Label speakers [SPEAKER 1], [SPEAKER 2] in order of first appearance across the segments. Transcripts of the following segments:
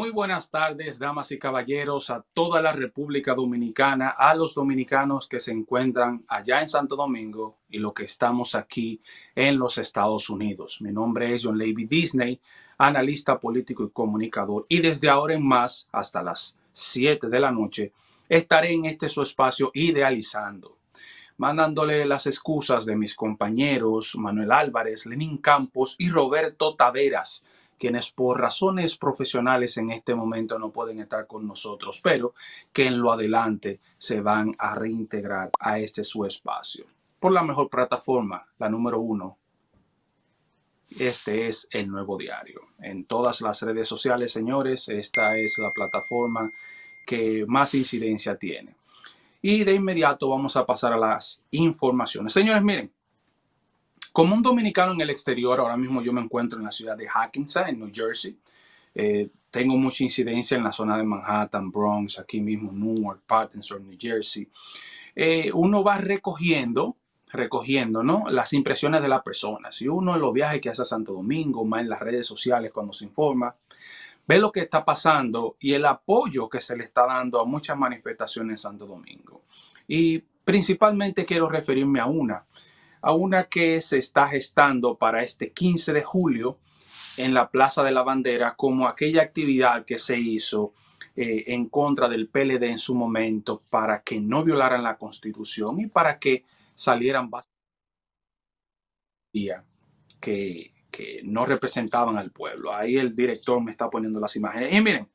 [SPEAKER 1] Muy buenas tardes, damas y caballeros, a toda la República Dominicana, a los dominicanos que se encuentran allá en Santo Domingo y los que estamos aquí en los Estados Unidos. Mi nombre es John Levy Disney, analista político y comunicador, y desde ahora en más, hasta las 7 de la noche, estaré en este su espacio idealizando, mandándole las excusas de mis compañeros Manuel Álvarez, Lenín Campos y Roberto Taveras, quienes por razones profesionales en este momento no pueden estar con nosotros, pero que en lo adelante se van a reintegrar a este su espacio. Por la mejor plataforma, la número 1, este es El Nuevo Diario. En todas las redes sociales, señores, esta es la plataforma que más incidencia tiene. Y de inmediato vamos a pasar a las informaciones. Señores, miren, como un dominicano en el exterior, ahora mismo yo me encuentro en la ciudad de Hackensack, en New Jersey. Tengo mucha incidencia en la zona de Manhattan, Bronx, aquí mismo Newark, Patterson, New Jersey. Uno va recogiendo, ¿no?, las impresiones de las personas. Y uno en los viajes que hace a Santo Domingo, más en las redes sociales cuando se informa, ve lo que está pasando y el apoyo que se le está dando a muchas manifestaciones en Santo Domingo. Y principalmente quiero referirme a una que se está gestando para este 15 de julio en la Plaza de la Bandera, como aquella actividad que se hizo en contra del PLD en su momento para que no violaran la Constitución y para que salieran que no representaban al pueblo. Ahí el director me está poniendo las imágenes. Y miren,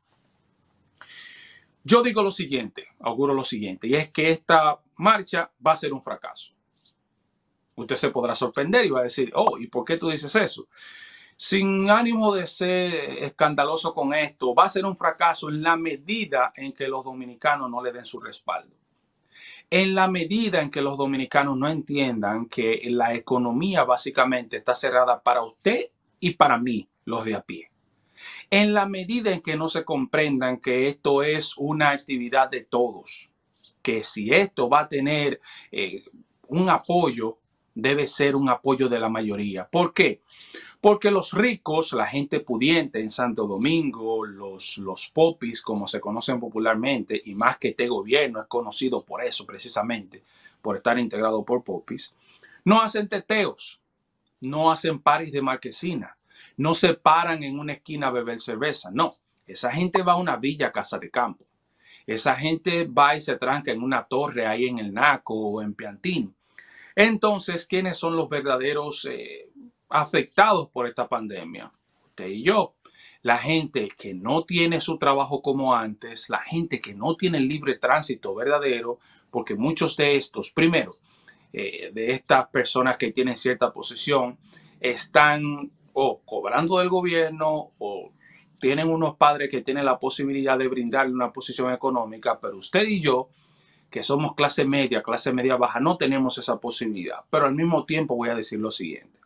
[SPEAKER 1] yo digo lo siguiente, auguro lo siguiente, y es que esta marcha va a ser un fracaso. Usted se podrá sorprender y va a decir, oh, ¿y por qué tú dices eso? Sin ánimo de ser escandaloso con esto, va a ser un fracaso en la medida en que los dominicanos no le den su respaldo. En la medida en que los dominicanos no entiendan que la economía básicamente está cerrada para usted y para mí, los de a pie. En la medida en que no se comprendan que esto es una actividad de todos, que si esto va a tener un apoyo, debe ser un apoyo de la mayoría. ¿Por qué? Porque los ricos, la gente pudiente en Santo Domingo, los popis, como se conocen popularmente, y más que este gobierno es conocido por eso precisamente, por estar integrado por popis, no hacen teteos, no hacen paris de marquesina, no se paran en una esquina a beber cerveza, no. Esa gente va a una villa casa de campo. Esa gente va y se tranca en una torre ahí en el Naco o en Piantini. Entonces, ¿quiénes son los verdaderos afectados por esta pandemia? Usted y yo. La gente que no tiene su trabajo como antes, la gente que no tiene el libre tránsito verdadero, porque muchos de estos, primero, de estas personas que tienen cierta posición, están o cobrando del gobierno o tienen unos padres que tienen la posibilidad de brindarle una posición económica, pero usted y yo, que somos clase media baja, no tenemos esa posibilidad. Pero al mismo tiempo voy a decir lo siguiente.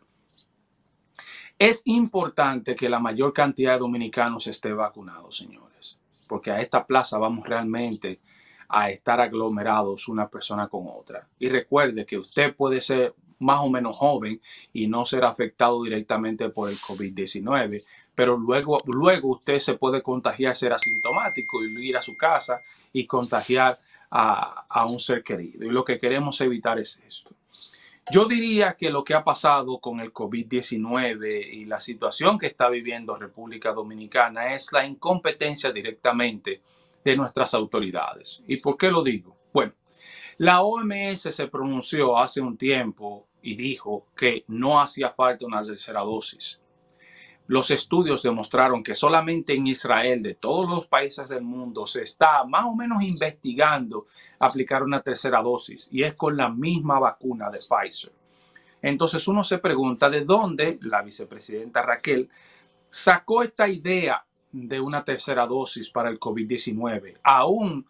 [SPEAKER 1] Es importante que la mayor cantidad de dominicanos esté vacunados, señores, porque a esta plaza vamos realmente a estar aglomerados una persona con otra. Y recuerde que usted puede ser más o menos joven y no ser afectado directamente por el COVID-19, pero luego usted se puede contagiar, ser asintomático y ir a su casa y contagiar a un ser querido. Y lo que queremos evitar es esto. Yo diría que lo que ha pasado con el COVID-19 y la situación que está viviendo República Dominicana es la incompetencia directamente de nuestras autoridades. ¿Y por qué lo digo? Bueno, la OMS se pronunció hace un tiempo y dijo que no hacía falta una tercera dosis. Los estudios demostraron que solamente en Israel, de todos los países del mundo, se está más o menos investigando aplicar una tercera dosis y es con la misma vacuna de Pfizer. Entonces uno se pregunta de dónde la vicepresidenta Raquel sacó esta idea de una tercera dosis para el COVID-19. Aún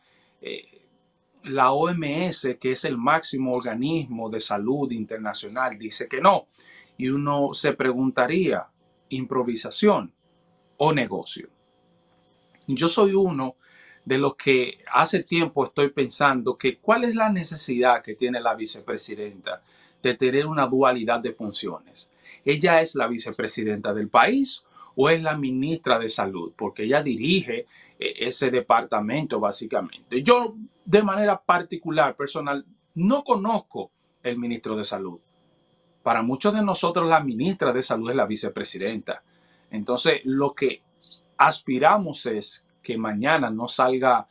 [SPEAKER 1] la OMS, que es el máximo organismo de salud internacional, dice que no. Y uno se preguntaría, ¿improvisación o negocio? Yo soy uno de los que hace tiempo estoy pensando que cuál es la necesidad que tiene la vicepresidenta de tener una dualidad de funciones. ¿Ella es la vicepresidenta del país o es la ministra de Salud? Porque ella dirige ese departamento básicamente. Yo de manera particular, personal, no conozco el ministro de Salud. Para muchos de nosotros la ministra de Salud es la vicepresidenta. Entonces lo que aspiramos es que mañana no salga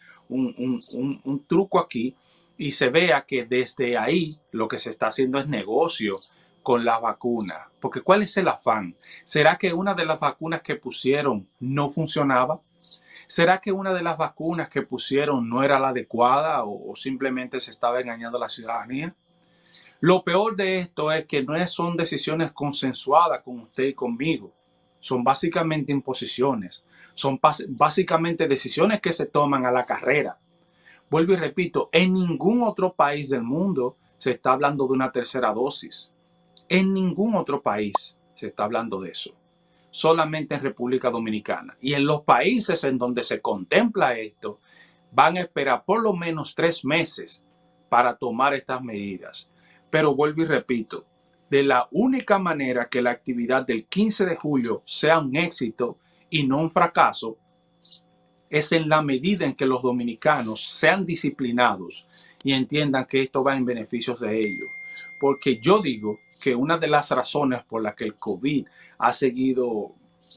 [SPEAKER 1] un truco aquí y se vea que desde ahí lo que se está haciendo es negocio con la vacuna. Porque ¿cuál es el afán? ¿Será que una de las vacunas que pusieron no funcionaba? ¿Será que una de las vacunas que pusieron no era la adecuada o simplemente se estaba engañando a la ciudadanía? Lo peor de esto es que no son decisiones consensuadas con usted y conmigo. Son básicamente imposiciones. Son básicamente decisiones que se toman a la carrera. Vuelvo y repito, en ningún otro país del mundo se está hablando de una tercera dosis. En ningún otro país se está hablando de eso. Solamente en República Dominicana. Y en los países en donde se contempla esto, van a esperar por lo menos 3 meses para tomar estas medidas. Pero vuelvo y repito, de la única manera que la actividad del 15 de julio sea un éxito y no un fracaso, es en la medida en que los dominicanos sean disciplinados y entiendan que esto va en beneficios de ellos. Porque yo digo que una de las razones por las que el COVID ha seguido,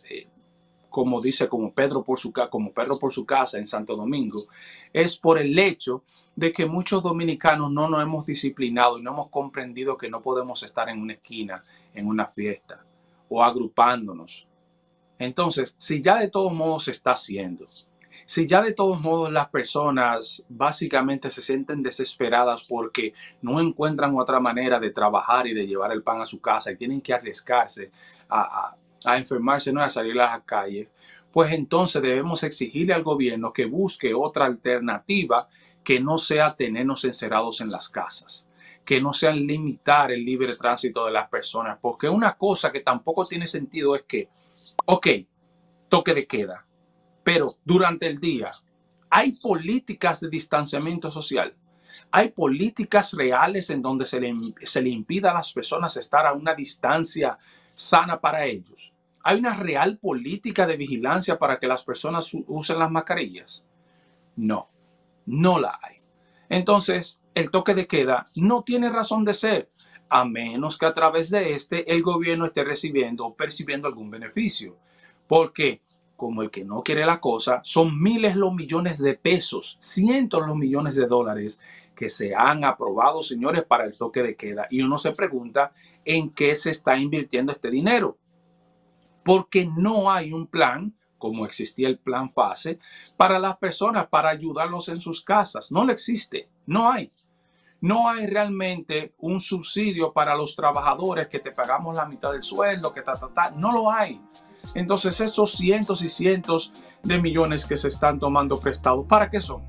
[SPEAKER 1] como dice, como perro por su casa en Santo Domingo, es por el hecho de que muchos dominicanos no nos hemos disciplinado y no hemos comprendido que no podemos estar en una esquina, en una fiesta o agrupándonos. Entonces, si ya de todos modos se está haciendo, si ya de todos modos las personas básicamente se sienten desesperadas porque no encuentran otra manera de trabajar y de llevar el pan a su casa y tienen que arriesgarse a enfermarse, no a salir a las calles, pues entonces debemos exigirle al gobierno que busque otra alternativa que no sea tenernos encerrados en las casas, que no sea limitar el libre tránsito de las personas, porque una cosa que tampoco tiene sentido es que, ok, toque de queda, pero durante el día hay políticas de distanciamiento social, hay políticas reales en donde se le impida a las personas estar a una distancia sana para ellos. ¿Hay una real política de vigilancia para que las personas usen las mascarillas? No, no la hay. Entonces, el toque de queda no tiene razón de ser, a menos que a través de el gobierno esté recibiendo o percibiendo algún beneficio. Porque, como el que no quiere la cosa, son miles los millones de pesos, cientos los millones de dólares que se han aprobado, señores, para el toque de queda. Y uno se pregunta en qué se está invirtiendo este dinero. Porque no hay un plan, como existía el plan FASE, para las personas, para ayudarlos en sus casas. No lo existe, no hay. No hay realmente un subsidio para los trabajadores que te pagamos la mitad del sueldo, que no lo hay. Entonces esos cientos y cientos de millones que se están tomando prestados, ¿para qué son?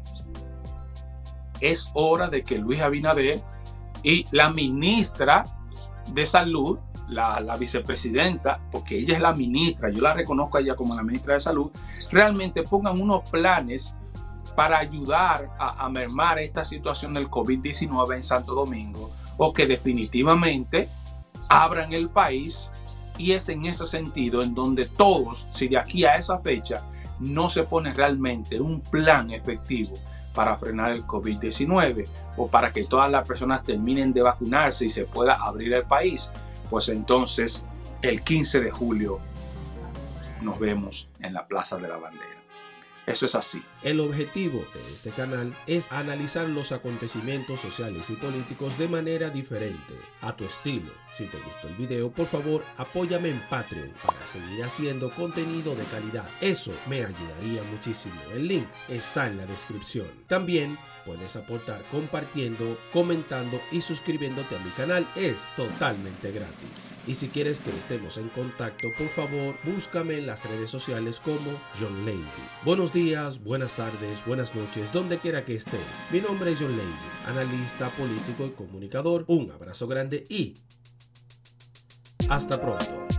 [SPEAKER 1] Es hora de que Luis Abinader y la ministra de Salud, la vicepresidenta, porque ella es la ministra, yo la reconozco a ella como la ministra de Salud, realmente pongan unos planes para ayudar a mermar esta situación del COVID-19 en Santo Domingo, o que definitivamente abran el país. Y es en ese sentido en donde todos, si de aquí a esa fecha no se pone realmente un plan efectivo para frenar el COVID-19 o para que todas las personas terminen de vacunarse y se pueda abrir el país, pues entonces el 15 de julio nos vemos en la Plaza de la Bandera. Eso es así.
[SPEAKER 2] El objetivo de este canal es analizar los acontecimientos sociales y políticos de manera diferente, a tu estilo. Si te gustó el video, por favor, apóyame en Patreon para seguir haciendo contenido de calidad. Eso me ayudaría muchísimo. El link está en la descripción. También puedes aportar compartiendo, comentando y suscribiéndote a mi canal. Es totalmente gratis. Y si quieres que estemos en contacto, por favor, búscame en las redes sociales como John Lady. Buenos días, buenas tardes, buenas noches, donde quiera que estés. Mi nombre es John Lady, analista político y comunicador. Un abrazo grande y hasta pronto.